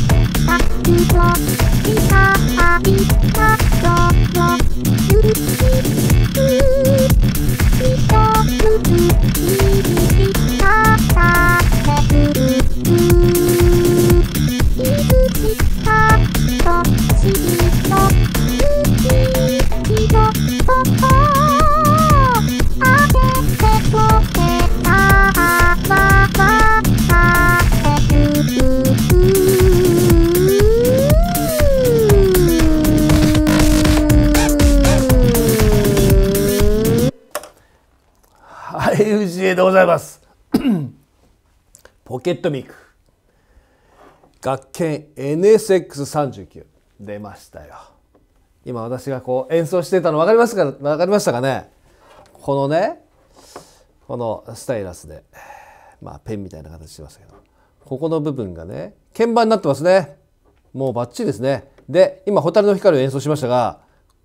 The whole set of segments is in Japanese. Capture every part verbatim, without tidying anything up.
はい、氏家でございます。ポケットミク学研 エヌエスエックスさんじゅうきゅう 出ましたよ。今私がこう演奏してたの分かりますか、分かりましたかね。このね、このスタイラスで、まあペンみたいな形してますけど、ここの部分がね鍵盤になってますね。もうバッチリですね。で今蛍の光を演奏しましたが、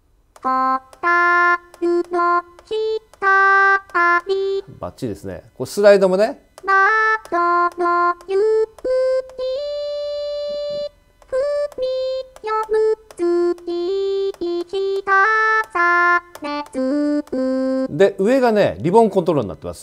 バッチリですね。こうスライドもね、で上がねリボンコントロールになってます。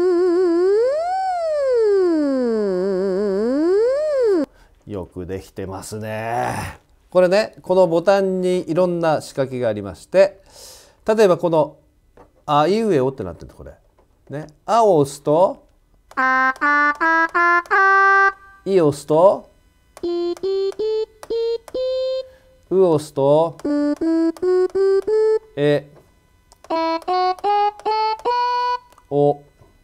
よくできてますね。これね、このボタンにいろんな仕掛けがありまして、例えばこの「あいうえお」ってなってるこれね、「あ」を押すと「い」を押すと「う」を押すと「え」「お」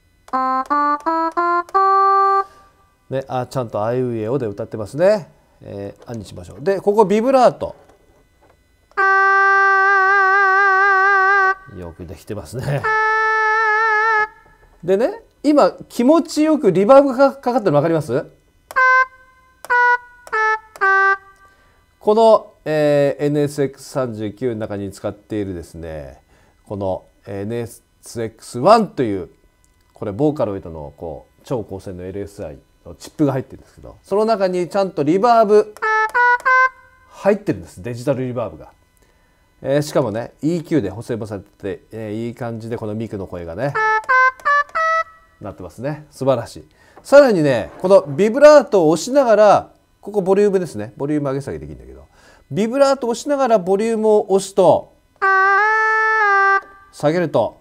ね、あちゃんと「あいうえお」で歌ってますね。えー、あにしましょう。でここビブラートよくできてますね。でね、今気持ちよくリバーブがかかってるの分かります？この、えー、エヌエスエックスさんじゅうきゅう の中に使っているですね、この エヌエスエックスワン というこれボーカロイドのこう超高性能 エルエスアイ のチップが入ってるんですけど、その中にちゃんとリバーブ入ってるんです。デジタルリバーブが、えー、しかもね イーキュー で補正もされてて、えー、いい感じでこのミクの声がねなってますね。素晴らしい。さらにね、このビブラートを押しながら、ここボリュームですね、ボリューム上げ下げできるんだけど、ビブラートを押しながらボリュームを押すと下げると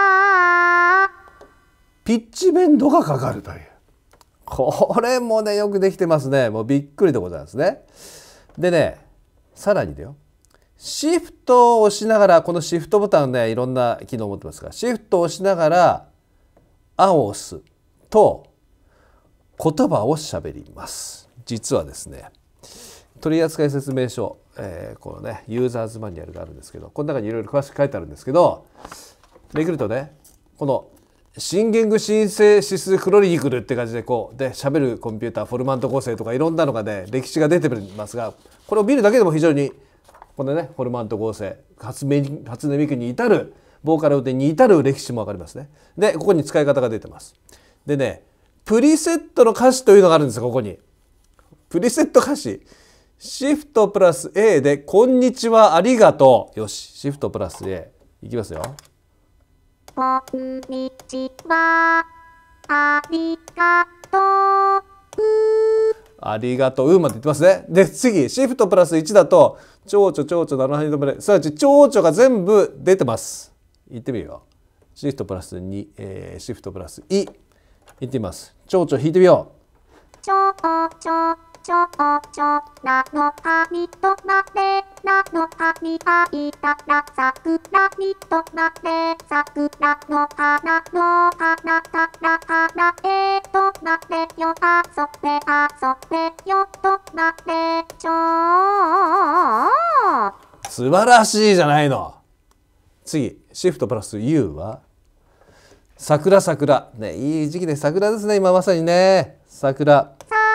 ピッチベンドがかかるという、これもねよくできてますね。もうびっくりでございますね。でね、さらにだよ、シフトを押しながら、このシフトボタンねいろんな機能を持ってますが、シフトを押しながら「あ」を押すと言葉をしゃべります。実はですね、取扱説明書、えー、このねユーザーズマニュアルがあるんですけど、この中にいろいろ詳しく書いてあるんですけど、めくるとね、このシンギングシンセシスクロニクルって感じでこうで喋るコンピューター、フォルマント構成とかいろんなのがね歴史が出てますが、これを見るだけでも非常にこのねフォルマント構成、初音初音ミクに至るボーカルでに至る歴史も分かりますね。でここに使い方が出てます。でね、プリセットの歌詞というのがあるんですよ。ここにプリセット歌詞、シフトプラス A で「こんにちはありがとう」。よし、シフトプラス A いきますよ。こんにちはありがとう、ありがとうまで言ってますね。で次シフトプラスいちだと蝶々蝶々ななはちどめで、すなわち蝶々が全部出てます。言ってみるよ。シフトプラスに、えー、シフトプラスい言ってみます。蝶々弾いてみよう。蝶々蝶々なのはにとなれ、なのはにあいたら桜にとなれ、桜の花の花から花へとなれよ、遊べ遊べよとなれちょー。素晴らしいじゃないの。次シフトプラス U は桜桜ね、いい時期で桜ですね今まさにね。桜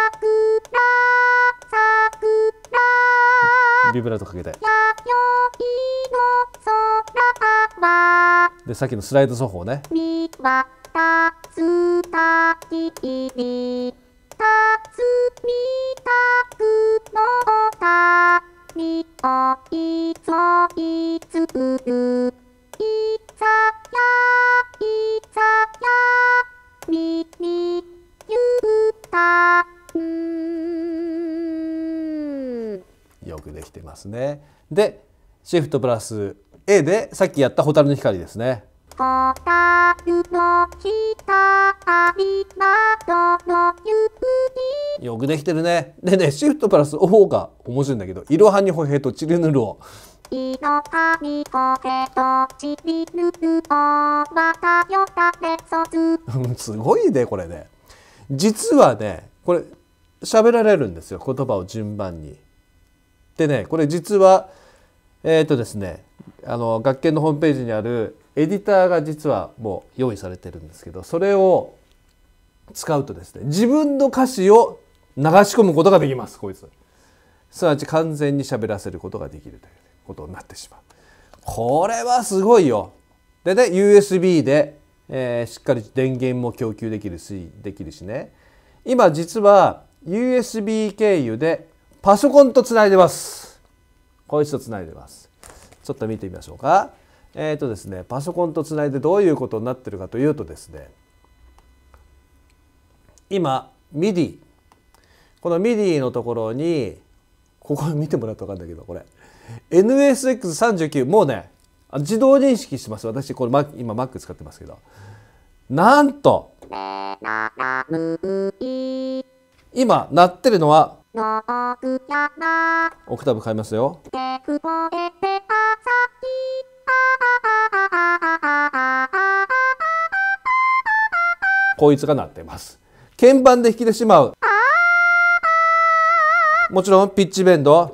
ビブラートかけて、でさっきのスライド奏法ね。 よくできてますね。でシフトプラス A でさっきやった蛍の光ですね。よくできてるね。でねシフトプラス O が面白いんだけど、いろはにほへとちりぬるを。すごいねこれね。実はねこれ喋られるんですよ、言葉を順番に。でねこれ実はえっとですねあの学研のホームページにあるエディターが実はもう用意されてるんですけど、それを使うとですね自分の歌詞を流し込むことができます。こいつすなわち完全に喋らせることができるということになってしまう。これはすごいよ。でね ユーエスビー で、えー、しっかり電源も供給できるしできるしね。今実は ユーエスビー 経由でパソコンとつないでます。こいつとつないでます。ちょっと見てみましょうか。えっとですねパソコンとつないでどういうことになってるかというとですね、今 ミディ この ミディ のところにここ見てもらうと分かるんだけど、これ エヌエスエックスさんじゅうきゅう もうね自動認識してます。私これ今 Mac 使ってますけど、なんと今鳴ってるのはオクターブ変えますよ。こいつが鳴ってます。鍵盤で弾き出してしまう。もちろんピッチベンド、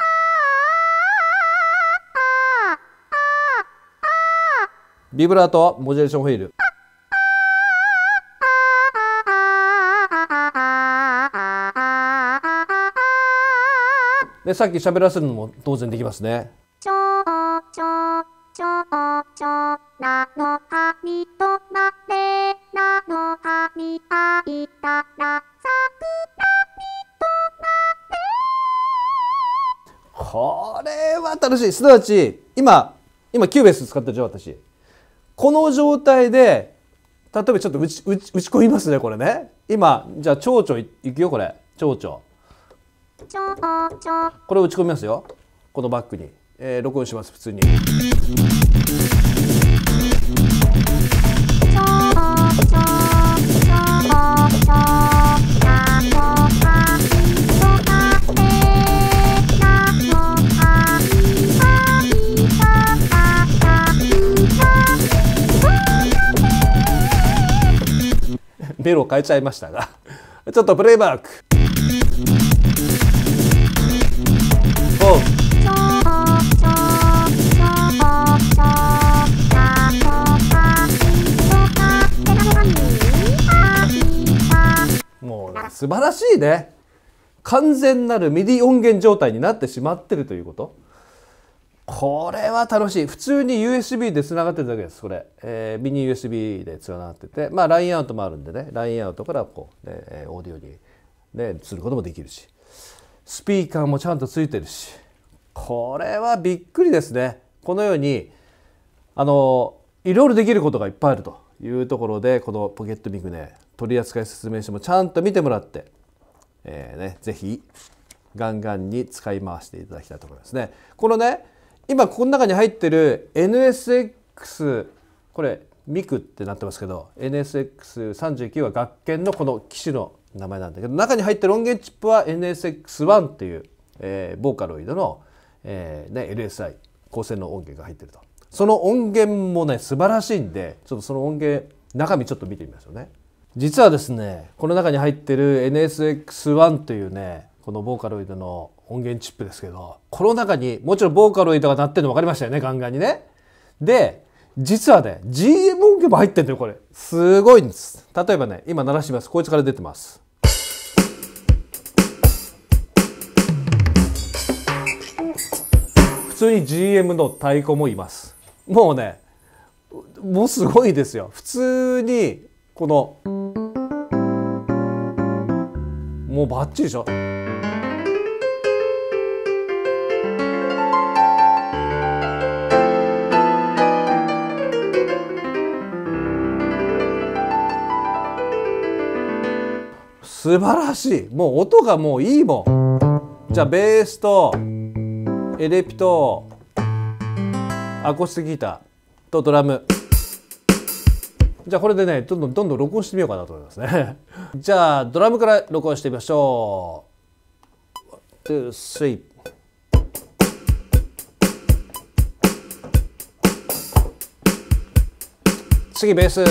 ビブラート、モジュレーションフィール。でさっき喋らせるのも当然できますね。これは楽しい。すなわち今今キューベース使ってるでしょ私。この状態で例えばちょっと打ち打ち打ち込みますねこれね。今じゃあ蝶々いくよこれ蝶々。これを打ち込みますよこのバックに、えー、録音します普通に。メロ変えちゃいましたがちょっとプレイバック。もう、ね、素晴らしいね。完全なるミディ音源状態になってしまってるということ。これは楽しい。普通に ユーエスビー でつながってるだけです。これ、えー、ミニ ユーエスビー でつながってて、まあ ライン アウトもあるんでね ライン アウトからこう、ね、オーディオに、ね、することもできるし、スピーカーもちゃんとついてるし、これはびっくりですね。このようにあのいろいろできることがいっぱいあるというところで、このポケットミクね取扱説明書もちゃんと見てもらって、えーね、ぜひガンガンに使い回していただきたいと思いますね。このね今ここの中に入ってる エヌエスエックス これミクってなってますけど エヌエスエックスさんじゅうきゅう は学研のこの機種の名前なんだけど、中に入ってる音源チップは エヌエスエックスワン っていう、えー、ボーカロイドの、えーね、エルエスアイ 高性能音源が入ってると。その音源もね素晴らしいんで、ちょっとその音源中身ちょっと見てみましょうね。実はですねこの中に入ってる エヌエスエックスワン というねこのボーカロイドの音源チップですけど、この中にもちろんボーカロイドが鳴ってるの分かりましたよね、ガンガンにね。で実はね ジーエム 音源も入ってるんだよ。これすごいんです。例えばね今鳴らします。こいつから出てます。普通に ジーエム の太鼓もいます。もうねもうすごいですよ。普通にこのもうバッチリでしょ。 素晴らしい。もう音がもういいもん。じゃあベースとエレピとアコースティックギターとドラム。じゃあこれでねどんどんどんどん録音してみようかなと思いますね。じゃあドラムから録音してみましょう。ワン、ツー、スリー。次ベース。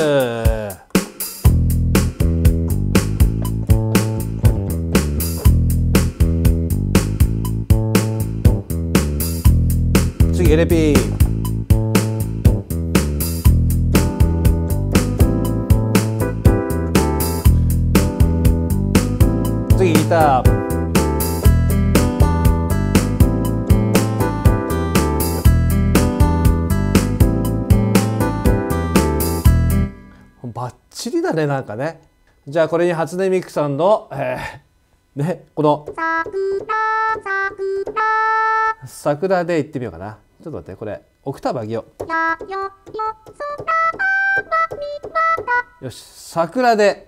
次エレピー。次ギター。バッチリだねなんかね。じゃあこれに初音ミクさんの、えー、ねこの桜でいってみようかな。ちょっと待ってこれオクターブ上げよう。よし桜で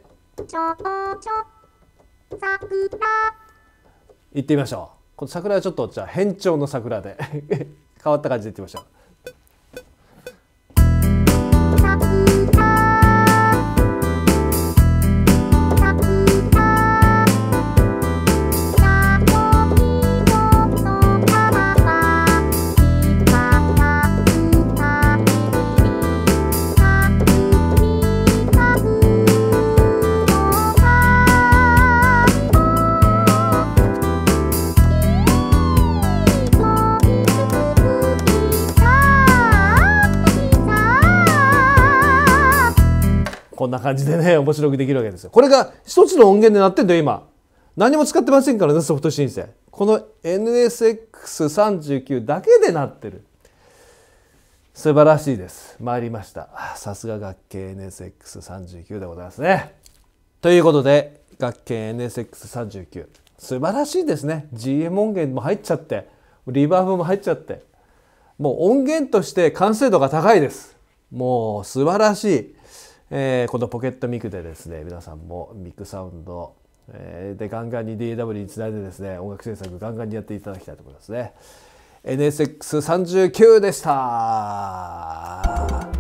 いってみましょう。この桜はちょっとじゃあ変調の桜で変わった感じでいってみましょう。こんな感じでね面白くできるわけですよ。これが一つの音源でなってんだよ今。何も使ってませんからねソフトシンセ。この エヌエスエックスさんじゅうきゅう だけでなってる。素晴らしいです。参りました。さすが楽器 エヌエスエックスさんじゅうきゅう でございますね。ということで楽器 エヌエスエックスさんじゅうきゅう 素晴らしいですね。 ジーエム 音源も入っちゃってリバーブも入っちゃってもう音源として完成度が高いです。もう素晴らしい。えー、このポケットミクでですね皆さんもミクサウンド、えー、でガンガンに ディーエーダブリュー につないでですね音楽制作ガンガンにやっていただきたいと思いますね。エヌエスエックスさんじゅうきゅう でした。